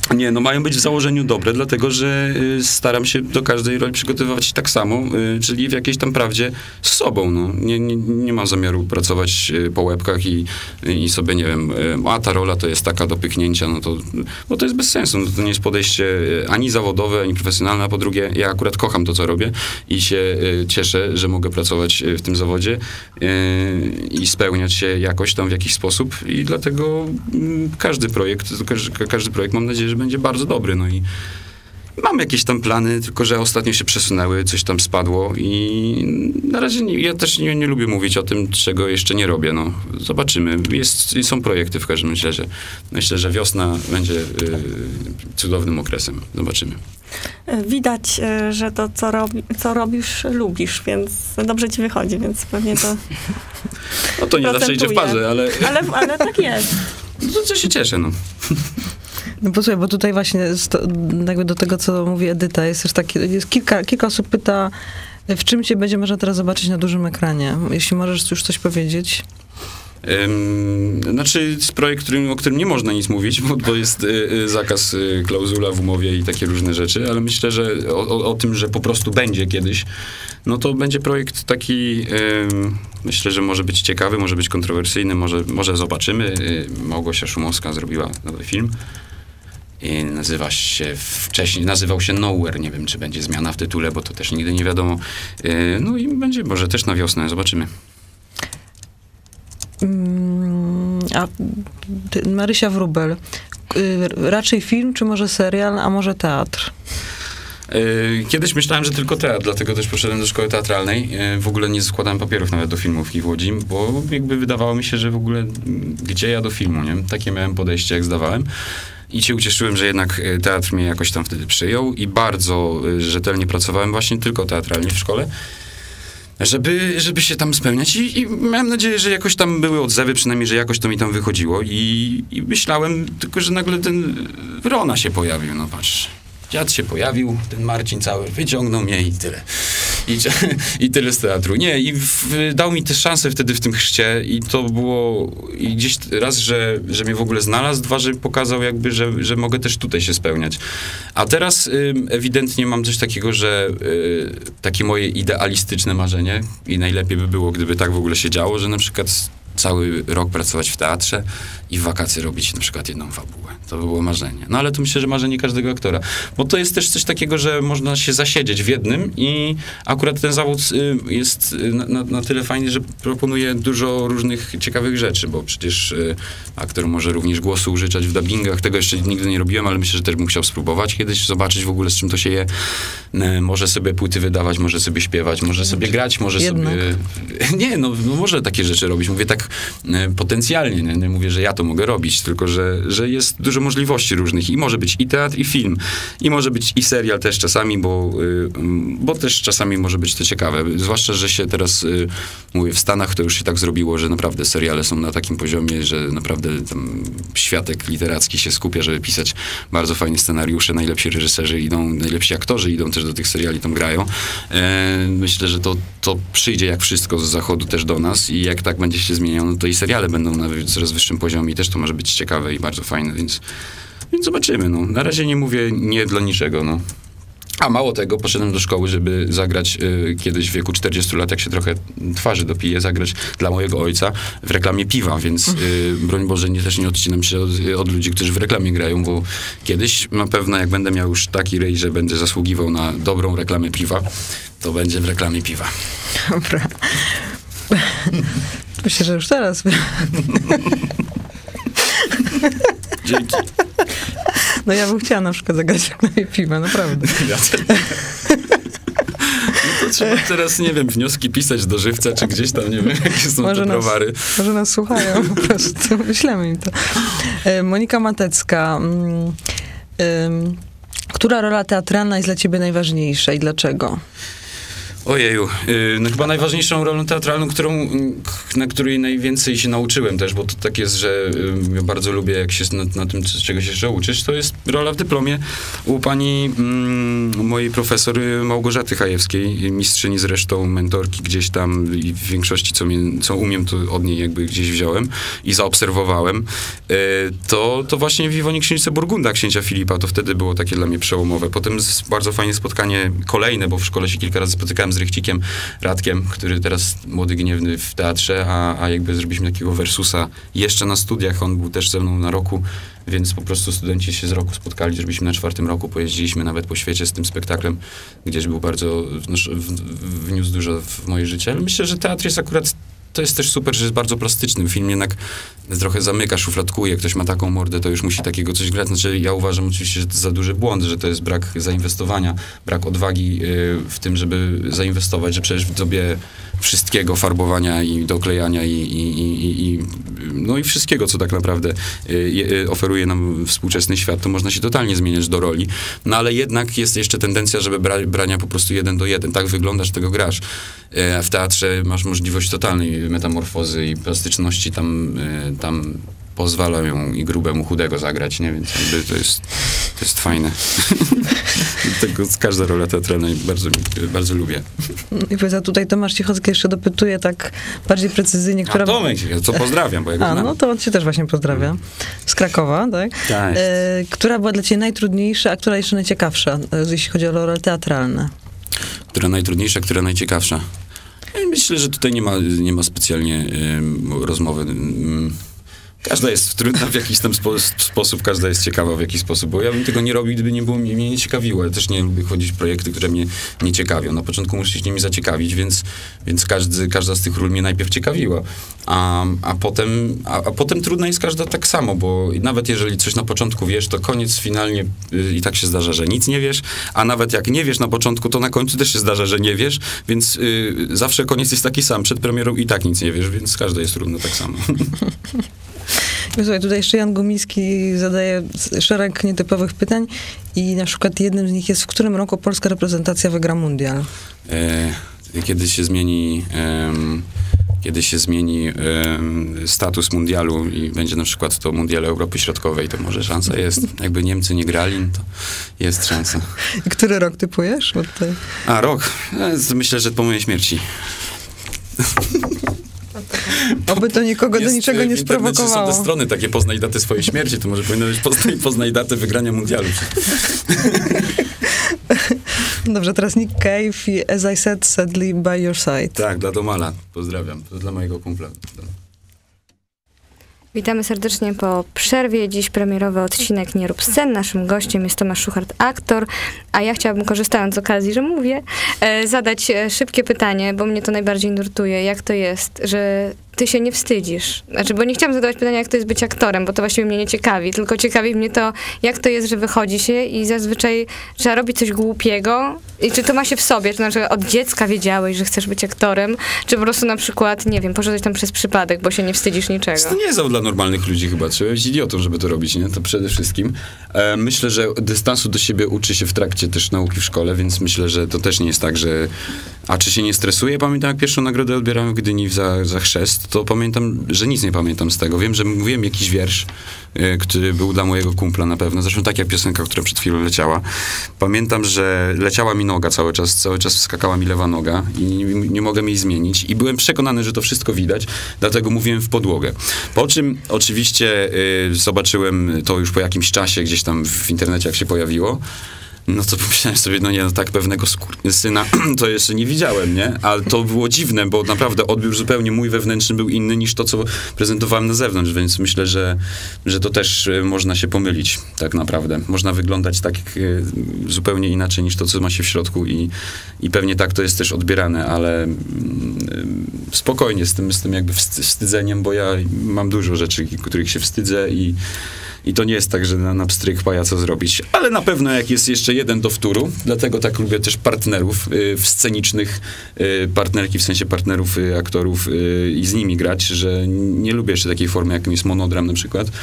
Nie, no mają być w założeniu dobre, dlatego że y, staram się do każdej roli przygotowywać tak samo, y, czyli w jakiejś tam prawdzie z sobą, no. Nie, nie, nie mam zamiaru pracować y, po łebkach i, y, i sobie, nie wiem, y, a ta rola to jest taka do pyknięcia, no to, bo to jest bez sensu, no, to nie jest podejście y, ani zawodowe, ani profesjonalne, a po drugie, ja akurat kocham to, co robię i się y, cieszę, że mogę pracować y, w tym zawodzie y, i spełniać się jakoś tam w jakiś sposób i dlatego y, każdy projekt, każdy, każdy projekt mam nadzieję, że będzie bardzo dobry, no i mam jakieś tam plany, tylko że ostatnio się przesunęły, coś tam spadło i na razie nie, ja też nie, nie lubię mówić o tym, czego jeszcze nie robię, no. Zobaczymy. Jest, są projekty w każdym razie. Myślę, że wiosna będzie y, cudownym okresem. Zobaczymy. Widać, że to, co, robi, co robisz, lubisz, więc dobrze ci wychodzi, więc pewnie to No to nie zawsze idzie w parze, ale... ale... Ale tak jest. No to się cieszę, no. No posłuchaj, bo tutaj właśnie sto, jakby do tego, co mówi Edyta, jest też takie, jest kilka, kilka osób pyta, w czym cię będzie można teraz zobaczyć na dużym ekranie? Jeśli możesz już coś powiedzieć. Um, znaczy, jest projekt, którym, o którym nie można nic mówić, bo to jest y, y, zakaz, y, klauzula w umowie i takie różne rzeczy, ale myślę, że o, o, o tym, że po prostu będzie kiedyś, no to będzie projekt taki, y, myślę, że może być ciekawy, może być kontrowersyjny, może, może zobaczymy. Y, Małgosia Szumowska zrobiła nowy film. I nazywa się, wcześniej nazywał się Nowhere, nie wiem, czy będzie zmiana w tytule, bo to też nigdy nie wiadomo. Y, no i będzie może też na wiosnę, zobaczymy. A ty, Marysia Wróbel, raczej film, czy może serial, a może teatr? Kiedyś myślałem, że tylko teatr, dlatego też poszedłem do szkoły teatralnej. W ogóle nie składałem papierów nawet do filmówki w Łodzi, bo jakby wydawało mi się, że w ogóle gdzie ja do filmu, nie? Takie miałem podejście, jak zdawałem. I się ucieszyłem, że jednak teatr mnie jakoś tam wtedy przyjął i bardzo rzetelnie pracowałem właśnie tylko teatralnie w szkole. Żeby, żeby się tam spełniać I, i miałem nadzieję, że jakoś tam były odzewy, przynajmniej, że jakoś to mi tam wychodziło i, i myślałem tylko, że nagle ten Rona się pojawił, no patrz. Dziad się pojawił, ten Marcin cały, wyciągnął mnie i tyle. I, i tyle z teatru. Nie, i w, dał mi też szansę wtedy w tym chrzcie i to było i gdzieś raz, że, że mnie w ogóle znalazł, dwa, że pokazał jakby, że, że mogę też tutaj się spełniać. A teraz y, ewidentnie mam coś takiego, że y, takie moje idealistyczne marzenie i najlepiej by było, gdyby tak w ogóle się działo, że na przykład cały rok pracować w teatrze i w wakacje robić na przykład jedną fabułę. To by było marzenie. No ale to myślę, że marzenie każdego aktora. Bo to jest też coś takiego, że można się zasiedzieć w jednym i akurat ten zawód y, jest na, na, na tyle fajny, że proponuje dużo różnych ciekawych rzeczy, bo przecież y, aktor może również głosu użyczać w dubbingach. Tego jeszcze nigdy nie robiłem, ale myślę, że też bym chciał spróbować kiedyś, zobaczyć w ogóle, z czym to się je. Y, może sobie płyty wydawać, może sobie śpiewać, może sobie grać, może Jednak. sobie... Nie, no, no może takie rzeczy robić. Mówię tak y, potencjalnie, nie? nie mówię, że ja to mogę robić, tylko że, że jest dużo możliwości różnych i może być i teatr, i film, i może być i serial też czasami, bo, y, bo też czasami może być to ciekawe. Zwłaszcza, że się teraz, y, mówię, w Stanach to już się tak zrobiło, że naprawdę seriale są na takim poziomie, że naprawdę tam światek literacki się skupia, żeby pisać bardzo fajne scenariusze, najlepsi reżyserzy idą, najlepsi aktorzy idą też do tych seriali, tam grają. E, myślę, że to, to przyjdzie jak wszystko z zachodu też do nas i jak tak będzie się zmieniało, no to i seriale będą na coraz wyższym poziomie i też to może być ciekawe i bardzo fajne, więc, więc zobaczymy. No. Na razie nie mówię nie dla niczego. No. A mało tego, poszedłem do szkoły, żeby zagrać y, kiedyś w wieku czterdziestu lat, jak się trochę twarzy dopije, zagrać dla mojego ojca w reklamie piwa, więc y, broń Boże, nie, też nie odcinam się od, od ludzi, którzy w reklamie grają, bo kiedyś na pewno jak będę miał już taki rej, że będę zasługiwał na dobrą reklamę piwa, to będzie w reklamie piwa. Dobra. Myślę, że już teraz. Dzięki. No ja bym chciała na przykład zagrać reklamie piwa, naprawdę. Ja no to trzeba teraz, nie wiem, wnioski pisać do Żywca, czy gdzieś tam, nie wiem, jakie są może te nas, browary. Może nas słuchają, po prostu wyślemy im to. E, Monika Matecka. Mm, ym, która rola teatralna jest dla ciebie najważniejsza i dlaczego? Ojeju, yy, no chyba najważniejszą rolą teatralną, którą, na której najwięcej się nauczyłem też, bo to tak jest, że yy, ja bardzo lubię, jak się na, na tym czegoś jeszcze uczysz, to jest rola w dyplomie u pani mm, mojej profesor Małgorzaty Chajewskiej, mistrzyni zresztą, mentorki gdzieś tam i w większości, co, mnie, co umiem, to od niej jakby gdzieś wziąłem i zaobserwowałem. Yy, to, to właśnie w Iwonie Księżyce Burgunda księcia Filipa, to wtedy było takie dla mnie przełomowe. Potem z, bardzo fajne spotkanie kolejne, bo w szkole się kilka razy spotykałem z Rychcikiem Radkiem, który teraz młody gniewny w teatrze, a, a jakby zrobiliśmy takiego versusa jeszcze na studiach. On był też ze mną na roku, więc po prostu studenci się z roku spotkali, zrobiliśmy na czwartym roku, pojeździliśmy nawet po świecie z tym spektaklem, gdzieś był bardzo, no, w, wniósł dużo w moje życie. Ale myślę, że teatr jest akurat, to jest też super, że jest bardzo plastyczny. Film jednak trochę zamyka, szufladkuje. Ktoś ma taką mordę, to już musi takiego coś grać. Znaczy, ja uważam oczywiście, że to jest za duży błąd, że to jest brak zainwestowania, brak odwagi y, w tym, żeby zainwestować, że przecież w dobie wszystkiego, farbowania i doklejania i, i, i, i no i wszystkiego, co tak naprawdę y, y, oferuje nam współczesny świat, to można się totalnie zmieniać do roli. No ale jednak jest jeszcze tendencja, żeby bra brania po prostu jeden do jeden. Tak wyglądasz, tego grasz. Y, w teatrze masz możliwość totalnej metamorfozy i plastyczności, tam, y, tam pozwalają i grubemu, chudego zagrać, nie? Więc jakby to jest, to jest fajne. Tego, każda rola teatralna bardzo, bardzo lubię. I powiedz, a tutaj Tomasz Cichocki jeszcze dopytuje tak bardziej precyzyjnie, która... A Tomek, co pozdrawiam, bo ja go A, znam. no to on cię też właśnie pozdrawia. Z Krakowa, tak? Tak. E, która była dla ciebie najtrudniejsza, a która jeszcze najciekawsza, e, jeśli chodzi o role teatralne? Która najtrudniejsza, która najciekawsza? Myślę, że tutaj nie ma, nie ma specjalnie y, rozmowy. Y, Każda jest trudna w jakiś tam spo, sposób, każda jest ciekawa w jakiś sposób, bo ja bym tego nie robił, gdyby nie było, mnie nie ciekawiło. Ja też nie lubię chodzić w projekty, które mnie nie ciekawią. Na początku muszę się nimi zaciekawić, więc, więc każdy, każda z tych ról mnie najpierw ciekawiła. A, a, potem, a, a potem trudna jest każda tak samo, bo nawet jeżeli coś na początku wiesz, to koniec finalnie y, i tak się zdarza, że nic nie wiesz, a nawet jak nie wiesz na początku, to na końcu też się zdarza, że nie wiesz, więc y, zawsze koniec jest taki sam. Przed premierą i tak nic nie wiesz, więc każda jest trudna tak samo. Słuchaj, tutaj jeszcze Jan Gumiński zadaje szereg nietypowych pytań i na przykład jednym z nich jest, w którym roku polska reprezentacja wygra mundial? E, kiedy się zmieni... Em, kiedy się zmieni em, status mundialu i będzie na przykład to mundial Europy Środkowej, to może szansa jest. Jakby Niemcy nie grali, to jest szansa. I który rok typujesz? Bo tutaj... A, rok? E, myślę, że po mojej śmierci. Oby to nikogo jest, do niczego nie sprowokowało. Są te strony takie, poznaj datę swojej śmierci, to może powinno być poznaj, poznaj datę wygrania mundialu. Dobrze, teraz Nick Cave i As I Said, Sadly by Your Side. Tak, dla Domala. Pozdrawiam. To dla mojego kumpla. Witamy serdecznie po przerwie. Dziś premierowy odcinek Nie rób scen. Naszym gościem jest Tomasz Szuchart, aktor, a ja chciałabym, korzystając z okazji, że mówię, e, zadać e, szybkie pytanie, bo mnie to najbardziej nurtuje. Jak to jest, że ty się nie wstydzisz? Znaczy, bo nie chciałam zadawać pytania, jak to jest być aktorem, bo to właściwie mnie nie ciekawi, tylko ciekawi mnie to, jak to jest, że wychodzi się i zazwyczaj trzeba robić coś głupiego i czy to ma się w sobie, czy na przykład od dziecka wiedziałeś, że chcesz być aktorem, czy po prostu na przykład, nie wiem, poszedłeś tam przez przypadek, bo się nie wstydzisz niczego. To nie jest dla normalnych ludzi chyba, trzeba być idiotą, żeby to robić, nie? To przede wszystkim. E, myślę, że dystansu do siebie uczy się w trakcie też nauki w szkole, więc myślę, że to też nie jest tak, że... A czy się nie stresuje? Pamiętam, jak pierwszą nagrodę odbierałem w Gdyni za, za chrzest, to pamiętam, że nic nie pamiętam z tego. Wiem, że mówiłem jakiś wiersz, y, który był dla mojego kumpla na pewno. Zresztą tak jak piosenka, która przed chwilą leciała. Pamiętam, że leciała mi noga cały czas, cały czas skakała mi lewa noga i nie, nie mogłem jej zmienić. I byłem przekonany, że to wszystko widać, dlatego mówiłem w podłogę. Po czym oczywiście y, zobaczyłem to już po jakimś czasie gdzieś tam w internecie, jak się pojawiło. No to pomyślałem sobie, no nie, no tak pewnego syna to jeszcze nie widziałem, nie? Ale to było dziwne, bo naprawdę odbiór zupełnie mój wewnętrzny był inny niż to, co prezentowałem na zewnątrz, więc myślę, że, że to też można się pomylić, tak naprawdę. Można wyglądać tak y, zupełnie inaczej niż to, co ma się w środku i, i pewnie tak to jest też odbierane, ale y, spokojnie z tym, z tym jakby wstydzeniem, bo ja mam dużo rzeczy, których się wstydzę i I to nie jest tak, że na, na pstryk pajaca zrobić. Ale na pewno jak jest jeszcze jeden do wtóru, dlatego tak lubię też partnerów y, w scenicznych, y, partnerki w sensie partnerów, y, aktorów y, i z nimi grać, że nie lubię jeszcze takiej formy, jaką jest monodram na przykład,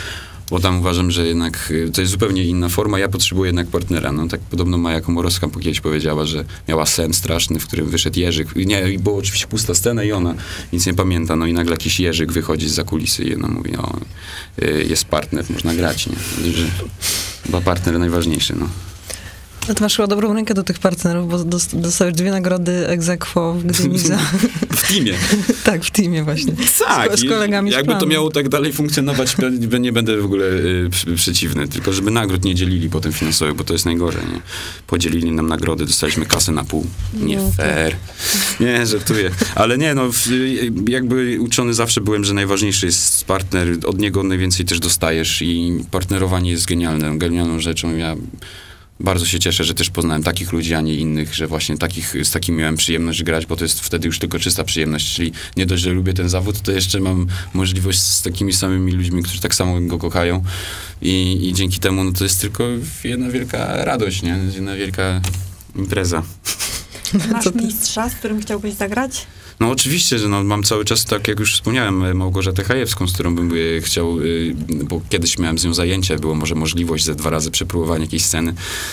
bo tam uważam, że jednak y, to jest zupełnie inna forma. Ja potrzebuję jednak partnera. No tak podobno Maja Komorowska kiedyś powiedziała, że miała sen straszny, w którym wyszedł Jerzyk. Nie, i było oczywiście pusta scena i ona nic nie pamięta. No i nagle jakiś Jerzyk wychodzi zza kulisy i ona mówi, o, y, jest partner, można grać, nie? Że, bo partner najważniejszy, no. No to masz chyba dobrą rękę do tych partnerów, bo dost- dostałeś dwie nagrody ex aequo w Gdyni za... W teamie. Tak, w teamie właśnie. Tak, Z, z kolegami jakby z to miało tak dalej funkcjonować, nie będę w ogóle y, przeciwny, tylko żeby nagród nie dzielili potem finansowych, bo to jest najgorzej, nie? Podzielili nam nagrody, dostaliśmy kasę na pół. Nie No, fair. Nie, żartuję. Ale nie, no jakby uczony zawsze byłem, że najważniejszy jest partner, od niego najwięcej też dostajesz i partnerowanie jest genialne, genialną rzeczą. Ja bardzo się cieszę, że też poznałem takich ludzi, a nie innych, że właśnie takich, z takimi miałem przyjemność grać, bo to jest wtedy już tylko czysta przyjemność, czyli nie dość, że lubię ten zawód, to jeszcze mam możliwość z takimi samymi ludźmi, którzy tak samo go kochają i, i dzięki temu no to jest tylko jedna wielka radość, nie? Jedna wielka impreza. Masz mistrza, z którym chciałbyś zagrać? No oczywiście, że no, mam cały czas, tak jak już wspomniałem, Małgorzatę Chajewską, z którą bym y, chciał, y, bo kiedyś miałem z nią zajęcia, było może możliwość ze dwa razy przepróbowania jakiejś sceny,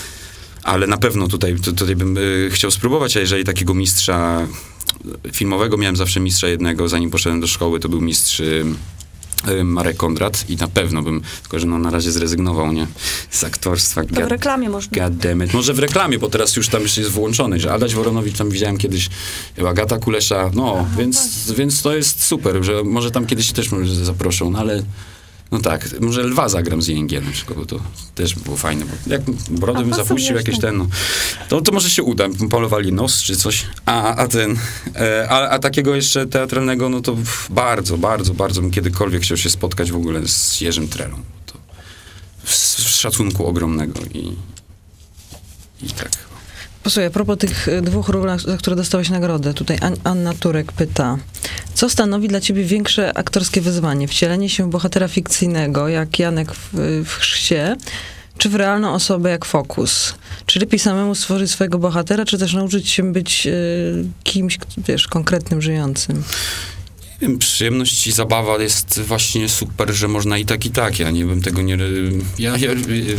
ale na pewno tutaj, tu, tutaj bym y, chciał spróbować, a jeżeli takiego mistrza filmowego, miałem zawsze mistrza jednego, zanim poszedłem do szkoły, to był mistrz y, Marek Kondrat i na pewno bym, tylko że no na razie zrezygnował, nie? Z aktorstwa. To w reklamie można. God damn it. Może w reklamie, bo teraz już tam już jest włączony, że Adaś Woronowicz tam widziałem kiedyś, Agata Kulesza, no, Aha, więc, więc to jest super, że może tam kiedyś też może zaproszą, no ale no tak, może Lwa zagram z I N G na przykład, bo to też było fajne, bo jak brodę bym zapuścił jakieś ten, no, to, to może się uda, polowali nos czy coś, a, a ten, e, a, a takiego jeszcze teatralnego, no to bardzo, bardzo, bardzo bym kiedykolwiek chciał się spotkać w ogóle z Jerzym Trelą. To z, z szacunku ogromnego i, i tak. Posłuchaj, a propos tych dwóch ról, za które dostałeś nagrodę, tutaj An- Anna Turek pyta, co stanowi dla ciebie większe aktorskie wyzwanie? Wcielenie się w bohatera fikcyjnego, jak Janek w, w Chrzcie, czy w realną osobę, jak Fokus? Czy lepiej samemu stworzyć swojego bohatera, czy też nauczyć się być y, kimś, wiesz, konkretnym, żyjącym? Nie wiem, przyjemność i zabawa jest właśnie super, że można i tak, i tak. Ja nie bym tego nie... Ja... ja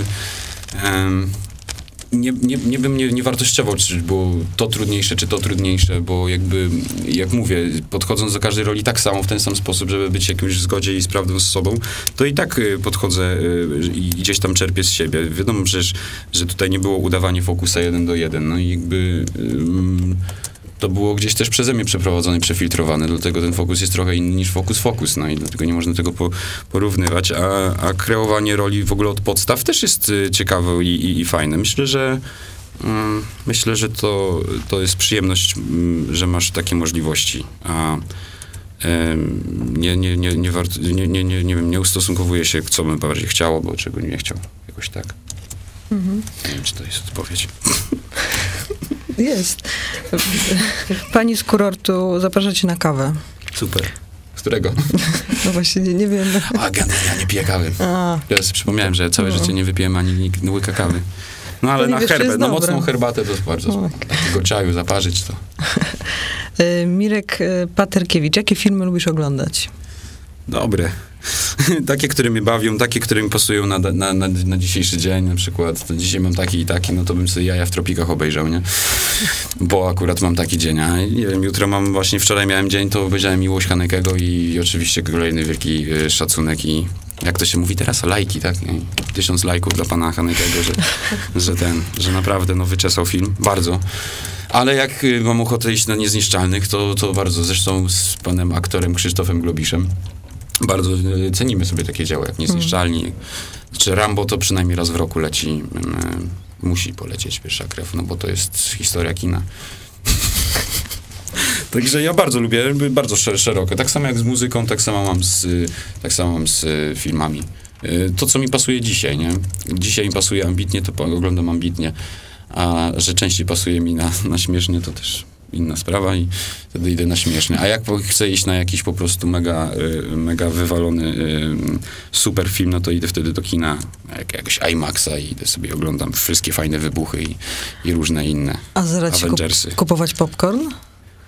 um, Nie, nie, nie bym nie, nie wartościował, czy było to trudniejsze, czy to trudniejsze, bo jakby, jak mówię, podchodząc do każdej roli tak samo, w ten sam sposób, żeby być w jakimś zgodzie i sprawdą z sobą, to i tak y, podchodzę y, i gdzieś tam czerpię z siebie. Wiadomo przecież, że tutaj nie było udawanie Fokusa jeden do jeden, no i jakby... Y, to było gdzieś też przeze mnie przeprowadzone, przefiltrowane, dlatego ten Fokus jest trochę inny niż Fokus Fokus, no i dlatego nie można tego po, porównywać, a, a kreowanie roli w ogóle od podstaw też jest y, ciekawe i, i, i fajne. Myślę, że mm, myślę, że to, to jest przyjemność, mm, że masz takie możliwości, a ym, nie, nie, nie, nie, wart, nie, nie, nie, nie wiem, nie ustosunkowuję się, co bym bardziej chciał, bo czego nie chciał, jakoś tak. Mhm. Nie wiem, czy to jest odpowiedź. Jest. Pani z kurortu zaprasza cię na kawę. Super. Z którego? No właśnie, nie, nie wiem. A, ja nie piję kawy. A. Ja sobie przypomniałem, że całe no. życie nie wypiłem ani łyka kawy. No ale na herbę, na mocną herbatę to jest bardzo spoko. Takiego czaju zaparzyć to. Mirek Paterkiewicz, jakie filmy lubisz oglądać? Dobre. Takie, które mnie bawią, takie, które mi pasują na, na, na, na dzisiejszy dzień, na przykład. To dzisiaj mam taki i taki, no to bym sobie Jaja w tropikach obejrzał, nie? Bo akurat mam taki dzień, a nie wiem, jutro mam, właśnie wczoraj miałem dzień, to obejrzałem Miłość Hanekego i oczywiście kolejny wielki y, szacunek i jak to się mówi teraz, lajki, tak? Nie? Tysiąc lajków dla pana Hanekego, że, że ten, że naprawdę, no, wyczesał film, bardzo. Ale jak y, mam ochotę iść na Niezniszczalnych, to, to bardzo, zresztą z panem aktorem Krzysztofem Globiszem, bardzo cenimy sobie takie dzieła, jak Niezniszczalni. Czy Rambo to przynajmniej raz w roku leci, y, musi polecieć Pierwsza krew, no bo to jest historia kina. Także ja bardzo lubię, bardzo szeroko. Tak samo jak z muzyką, tak samo mam z, tak samo mam z filmami. Y, to, co mi pasuje dzisiaj, nie? Dzisiaj mi pasuje ambitnie, to oglądam ambitnie, a że częściej pasuje mi na, na śmiesznie, to też inna sprawa i wtedy idę na śmieszny. A jak chcę iść na jakiś po prostu mega, y, mega wywalony y, super film, no to idę wtedy do kina, jak, jakoś IMAXa i idę sobie oglądam wszystkie fajne wybuchy i, i różne inne A zaraz Avengersy. Kup- kupować popcorn?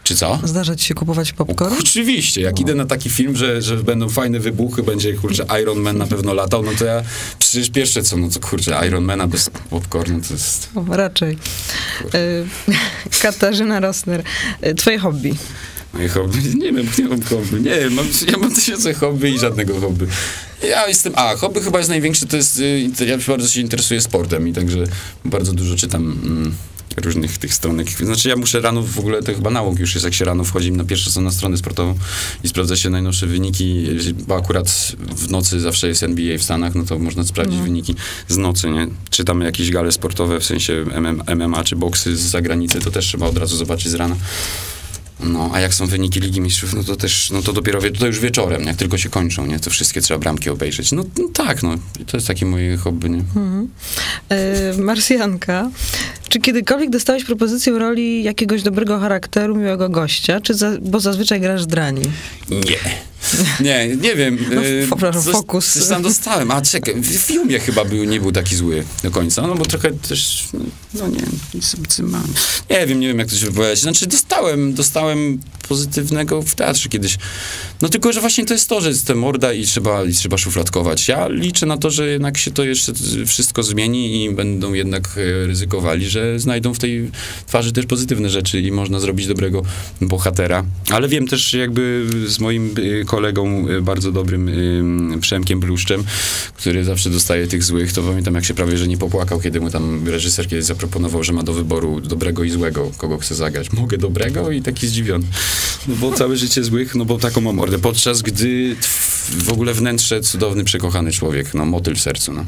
Czy co? Zdarza ci się kupować popcorn? O, oczywiście, jak idę na taki film, że, że będą fajne wybuchy, będzie, kurczę, Iron Man na pewno latał, no to ja przecież pierwsze co, no to kurczę, Iron Mana bez popcornu to jest... O, raczej. Y, Katarzyna Rosner, y, twoje hobby? Moje hobby? Nie wiem, nie mam hobby. Nie wiem, mam, ja mam tysiące hobby i żadnego hobby. Ja jestem... A, hobby chyba jest największe, to jest... Ja bardzo się interesuję sportem i także bardzo dużo czytam... Mm, różnych tych stronek. Znaczy ja muszę rano w ogóle, to chyba nauk już jest, jak się rano wchodzi na pierwsze co na stronę sportową i sprawdza się najnowsze wyniki, bo akurat w nocy zawsze jest N B A w Stanach, no to można sprawdzić mm. wyniki z nocy, nie? Czytamy jakieś gale sportowe, w sensie M M A czy boksy z zagranicy, to też trzeba od razu zobaczyć z rana. No, a jak są wyniki Ligi Mistrzów, no to też, no to dopiero, wie, to już wieczorem, jak tylko się kończą, nie? To wszystkie trzeba bramki obejrzeć. No, no tak, no. To jest takie moje hobby, nie? Mhm. E, Marsjanka. Czy kiedykolwiek dostałeś propozycję roli jakiegoś dobrego charakteru, miłego gościa, czy za, bo zazwyczaj grasz drani? Nie. Nie, nie wiem. No, przepraszam, coś, fokus. Coś tam dostałem. A czekaj, w filmie chyba był, nie był taki zły do końca, no bo trochę też, no nie wiem, nie wiem, nie wiem jak to się wypowiadać. Znaczy dostałem, dostałem pozytywnego w teatrze kiedyś. No tylko, że właśnie to jest to, że jest ta morda i trzeba, i trzeba szufladkować. Ja liczę na to, że jednak się to jeszcze wszystko zmieni i będą jednak ryzykowali, że znajdą w tej twarzy też pozytywne rzeczy i można zrobić dobrego bohatera. Ale wiem też jakby z moim kolegą bardzo dobrym Przemkiem Bluszczem, który zawsze dostaje tych złych, to pamiętam jak się prawie, że nie popłakał, kiedy mu tam reżyser kiedyś zaproponował, że ma do wyboru dobrego i złego, kogo chce zagrać. Mogę dobrego? I taki zdziwiony. No bo całe życie złych, no bo taką mam mordę. Podczas gdy w ogóle wnętrze cudowny, przekochany człowiek, no motyl w sercu, no.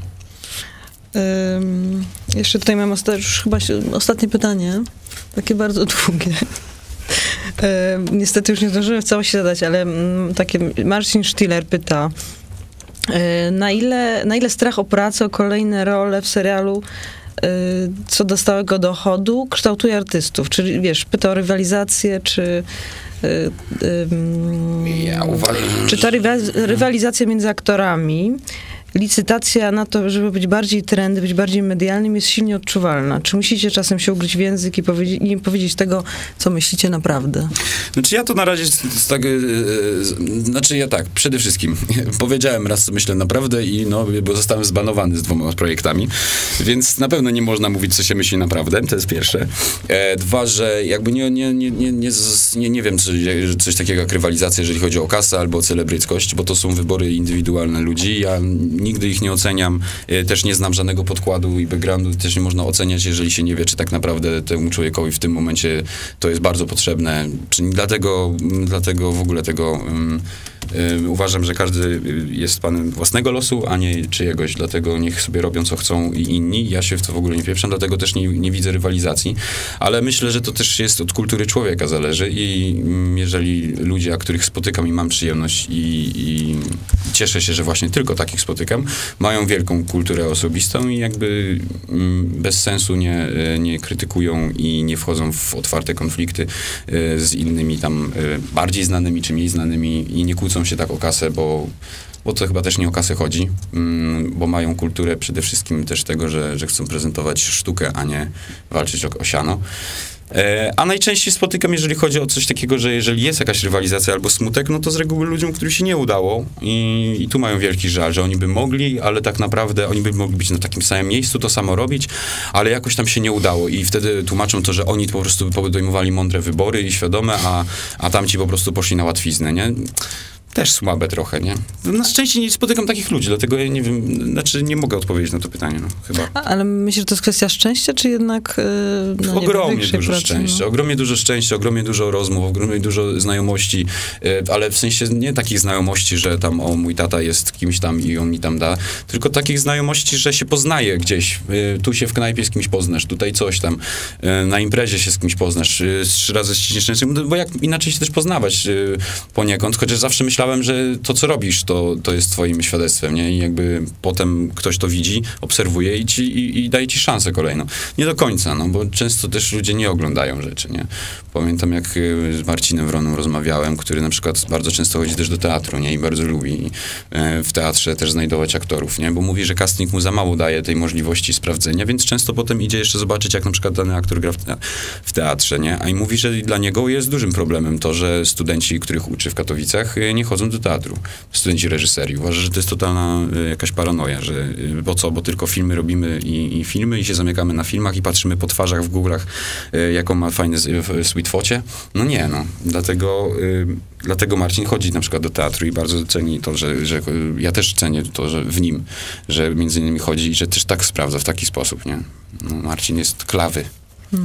Um, jeszcze tutaj mam osta- już chyba się, ostatnie pytanie, takie bardzo długie. E, niestety już nie zdążyłem w całości zadać, ale m, takie Marcin Stiller pyta, e, na ile, na ile strach o pracę, o kolejne role w serialu, e, co do stałego dochodu, kształtuje artystów? Czyli wiesz, pyta o rywalizację, czy e, e, ja uważam, czy ta rywa- rywalizacja między aktorami, licytacja na to, żeby być bardziej trendy, być bardziej medialnym, jest silnie odczuwalna. Czy musicie czasem się ugryźć w język i powiedzieć, nie powiedzieć tego, co myślicie naprawdę? Znaczy ja to na razie z, z tak, yy, znaczy ja tak, przede wszystkim powiedziałem raz, co myślę naprawdę i no, bo zostałem zbanowany z dwoma projektami, więc na pewno nie można mówić, co się myśli naprawdę, to jest pierwsze. E, dwa, że jakby nie, nie, nie, nie, nie, nie, nie wiem, czy coś takiego jak rywalizacja, jeżeli chodzi o kasę albo o celebryckość, bo to są wybory indywidualne ludzi, ja nigdy ich nie oceniam, też nie znam żadnego podkładu i backgroundu, też nie można oceniać, jeżeli się nie wie, czy tak naprawdę temu człowiekowi w tym momencie to jest bardzo potrzebne. Czyli dlatego, dlatego w ogóle tego um, um, uważam, że każdy jest panem własnego losu, a nie czyjegoś, dlatego niech sobie robią, co chcą i inni. Ja się w to w ogóle nie pieprzam, dlatego też nie, nie widzę rywalizacji, ale myślę, że to też jest od kultury człowieka zależy i um, jeżeli ludzie, których spotykam i mam przyjemność i, i cieszę się, że właśnie tylko takich spotykam, mają wielką kulturę osobistą i jakby mm, bez sensu nie, nie krytykują i nie wchodzą w otwarte konflikty y, z innymi tam y, bardziej znanymi czy mniej znanymi i nie kłócą się tak o kasę, bo, bo to chyba też nie o kasę chodzi, mm, bo mają kulturę przede wszystkim też tego, że, że chcą prezentować sztukę, a nie walczyć o, o siano. A najczęściej spotykam, jeżeli chodzi o coś takiego, że jeżeli jest jakaś rywalizacja albo smutek, no to z reguły ludziom, którym się nie udało i, i tu mają wielki żal, że oni by mogli, ale tak naprawdę oni by mogli być na takim samym miejscu, to samo robić, ale jakoś tam się nie udało i wtedy tłumaczą to, że oni po prostu podejmowali mądre wybory i świadome, a, a tamci po prostu poszli na łatwiznę, nie? Też słabe trochę, nie? Na szczęście nie spotykam takich ludzi, dlatego ja nie wiem, znaczy nie mogę odpowiedzieć na to pytanie, no chyba. A, ale myślę, że to jest kwestia szczęścia, czy jednak yy, no, ogromnie nie, dużo pracy, szczęścia, no. ogromnie dużo szczęścia, ogromnie dużo rozmów, ogromnie dużo znajomości, yy, ale w sensie nie takich znajomości, że tam o, mój tata jest kimś tam i on mi tam da, tylko takich znajomości, że się poznaje gdzieś, yy, tu się w knajpie z kimś poznasz, tutaj coś tam, yy, na imprezie się z kimś poznasz, yy, trzy razy ściśniesz ręce, bo jak inaczej się też poznawać yy, poniekąd, chociaż zawsze myślałem, myślałem, że to, co robisz, to, to jest twoim świadectwem, nie? I jakby potem ktoś to widzi, obserwuje i, ci, i, i daje ci szansę kolejną. Nie do końca, no bo często też ludzie nie oglądają rzeczy, nie? Pamiętam, jak z Marcinem Wroną rozmawiałem, który na przykład bardzo często chodzi też do teatru, nie? I bardzo lubi w teatrze też znajdować aktorów, nie? Bo mówi, że casting mu za mało daje tej możliwości sprawdzenia, więc często potem idzie jeszcze zobaczyć, jak na przykład dany aktor gra w, te, w teatrze, nie? A i mówi, że dla niego jest dużym problemem to, że studenci, których uczy w Katowicach, nie chodzą do teatru. Studenci reżyserii. Uważa, że to jest totalna jakaś paranoja, że bo co, bo tylko filmy robimy i, i filmy i się zamykamy na filmach i patrzymy po twarzach w Google'ach, jaką ma fajny sweet focie. No nie, no. Dlatego, dlatego Marcin chodzi na przykład do teatru i bardzo ceni to, że, że ja też cenię to, że w nim, że między innymi chodzi i że też tak sprawdza w taki sposób, nie? No, Marcin jest klawy. No,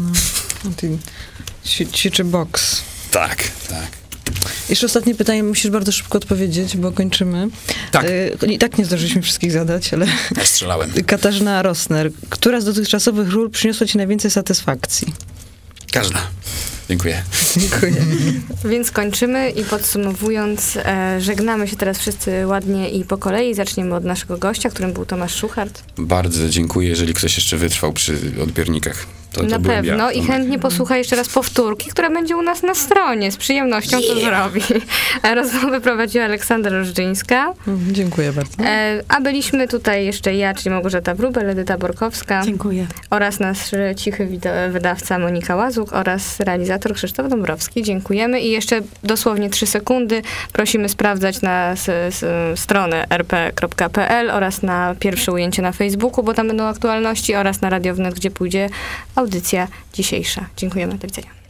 ćwiczy boks. Tak, tak. Jeszcze ostatnie pytanie, musisz bardzo szybko odpowiedzieć, bo kończymy. Tak. I tak nie zdążyliśmy wszystkich zadać, ale... Ja strzelałem. Katarzyna Rosner. Która z dotychczasowych ról przyniosła ci najwięcej satysfakcji? Każda. Dziękuję. Dziękuję. Więc kończymy i podsumowując, e, żegnamy się teraz wszyscy ładnie i po kolei. Zaczniemy od naszego gościa, którym był Tomasz Szuchart. Bardzo dziękuję, jeżeli ktoś jeszcze wytrwał przy odbiornikach. To, to na pewno ja, i chętnie posłucha jeszcze raz powtórki, która będzie u nas na stronie. Z przyjemnością to zrobi. Rozmowę prowadziła Aleksandra Różdżyńska. Dziękuję bardzo. E, a byliśmy tutaj jeszcze ja, czyli Małgorzata Wróbel, Edyta Borkowska. Dziękuję. Oraz nasz cichy wydawca Monika Łazuk oraz realizator Krzysztof Dąbrowski. Dziękujemy i jeszcze dosłownie trzy sekundy prosimy sprawdzać na s, s, stronę er pe kropka pe el oraz na pierwsze ujęcie na Facebooku, bo tam będą aktualności oraz na Radio Wnet, gdzie pójdzie audycja dzisiejsza. Dziękujemy, do widzenia.